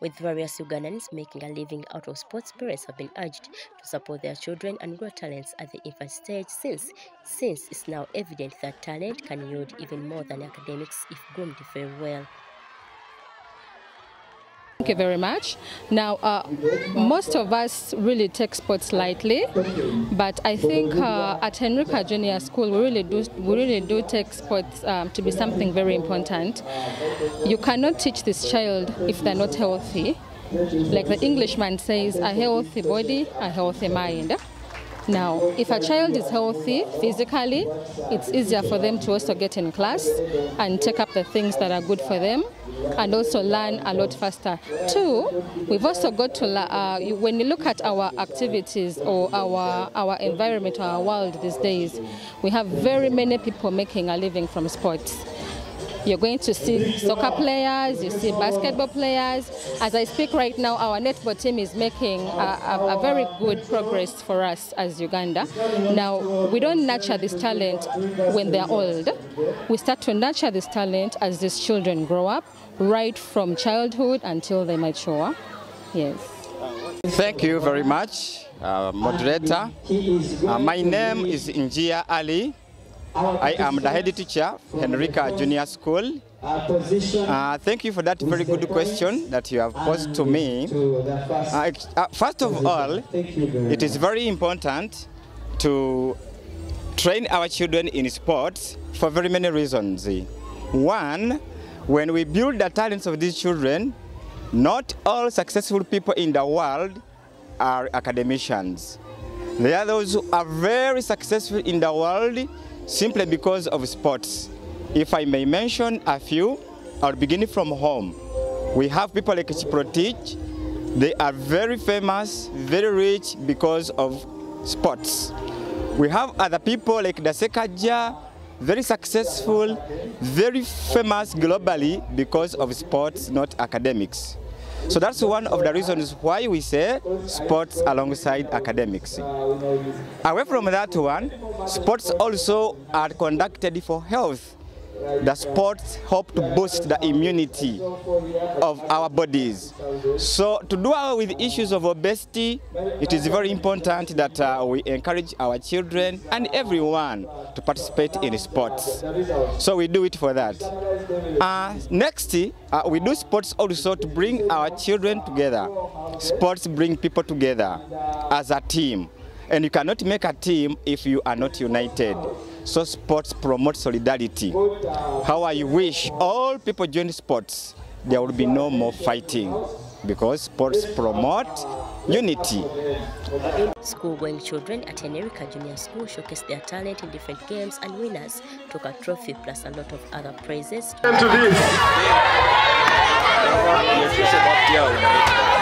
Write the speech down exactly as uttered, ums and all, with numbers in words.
With various Ugandans making a living out of sports, parents have been urged to support their children and grow talents at the infant stage since, since it's now evident that talent can yield even more than academics if groomed very well. Thank you very much. Now, uh, most of us really take sports lightly, but I think uh, at Henrika Junior School we really do we really do take sports um, to be something very important. You cannot teach this child if they're not healthy. Like the Englishman says, a healthy body, a healthy mind. Now, if a child is healthy physically, it's easier for them to also get in class and take up the things that are good for them and also learn a lot faster. Two, we've also got to, uh, when you look at our activities or our, our environment, our world these days, we have very many people making a living from sports. You're going to see soccer players, you see basketball players. As I speak right now, our netball team is making a, a, a very good progress for us as Uganda. Now, we don't nurture this talent when they're old. We start to nurture this talent as these children grow up, right from childhood until they mature. Yes. Thank you very much, uh, moderator. Uh, my name is Njia Ali. I am the head teacher, Henrika Junior School. Uh, thank you for that very good question that you have posed to me. Uh, uh, first of all, it is very important to train our children in sports for very many reasons. One, when we build the talents of these children, not all successful people in the world are academicians. There are those who are very successful in the world simply because of sports. If I may mention a few, I'll begin from home. We have people like Chiprotich. They are very famous, very rich because of sports. We have other people like Dasekaja, very successful, very famous globally because of sports, not academics. So that's one of the reasons why we say sports alongside academics. Away from that one, sports also are conducted for health. The sports help to boost the immunity of our bodies. So to do away with issues of obesity, it is very important that uh, we encourage our children and everyone to participate in sports. So we do it for that. Uh, next, uh, we do sports also to bring our children together. Sports bring people together as a team. And you cannot make a team if you are not united. So sports promote solidarity. How I wish all people join sports, there will be no more fighting because sports promote unity. School-going children at Henrika Junior School showcase their talent in different games and winners took a trophy plus a lot of other prizes.